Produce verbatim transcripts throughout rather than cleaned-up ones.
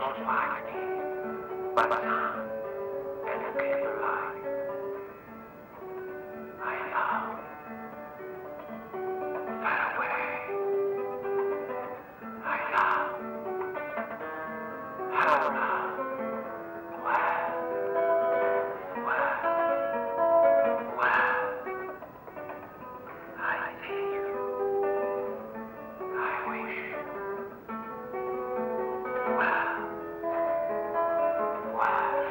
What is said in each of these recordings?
most likely, but some and keep alive. I love far away. I love how love well, well, well. I think, I wish, well, well.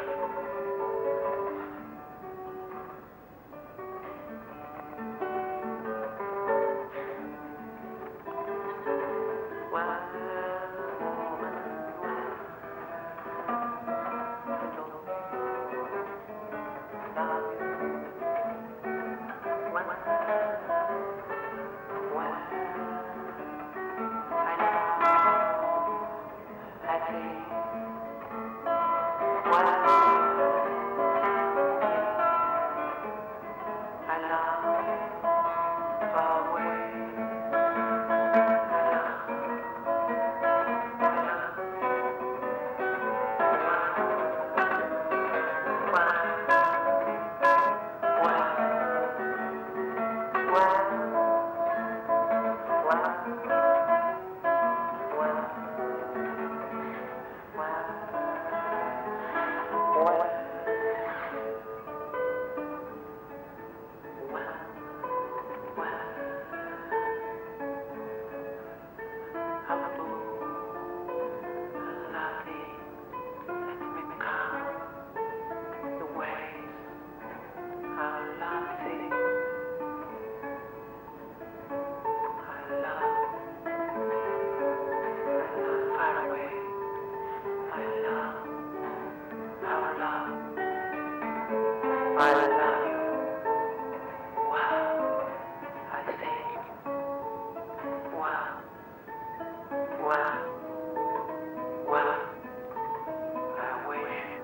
I love you. Wow, I think. Wow, wow, wow. I wish.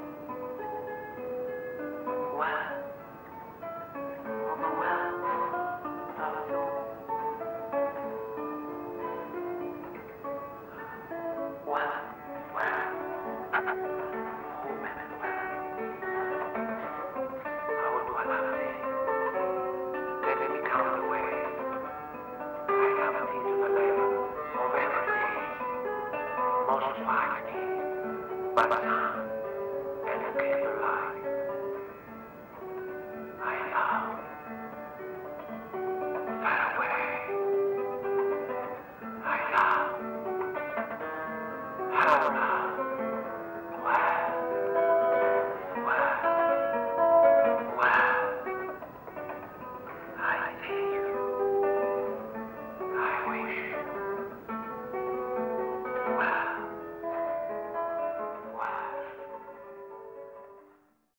Wow, wow, of you. Wow, wow. Oh, man, wow. Let me count the way I have been to the level of everything, most likely, but some.